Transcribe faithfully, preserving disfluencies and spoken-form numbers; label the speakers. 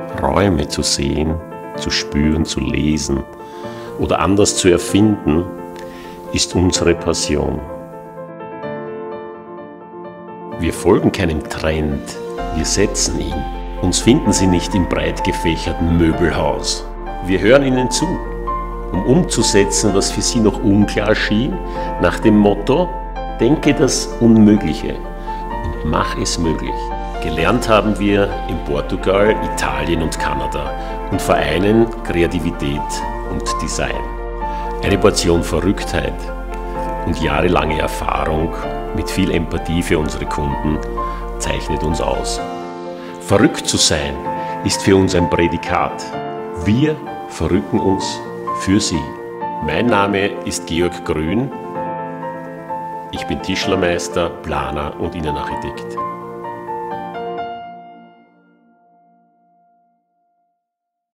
Speaker 1: Räume zu sehen, zu spüren, zu lesen oder anders zu erfinden, ist unsere Passion. Wir folgen keinem Trend, wir setzen ihn. Uns finden Sie nicht im breit gefächerten Möbelhaus. Wir hören Ihnen zu, um umzusetzen, was für Sie noch unklar schien, nach dem Motto: Denke das Unmögliche und mach es möglich. Gelernt haben wir in Portugal, Italien und Kanada und vereinen Kreativität und Design. Eine Portion Verrücktheit und jahrelange Erfahrung mit viel Empathie für unsere Kunden zeichnet uns aus. Verrückt zu sein ist für uns ein Prädikat. Wir verrücken uns für Sie. Mein Name ist Georg Grün. Ich bin Tischlermeister, Planer und Innenarchitekt.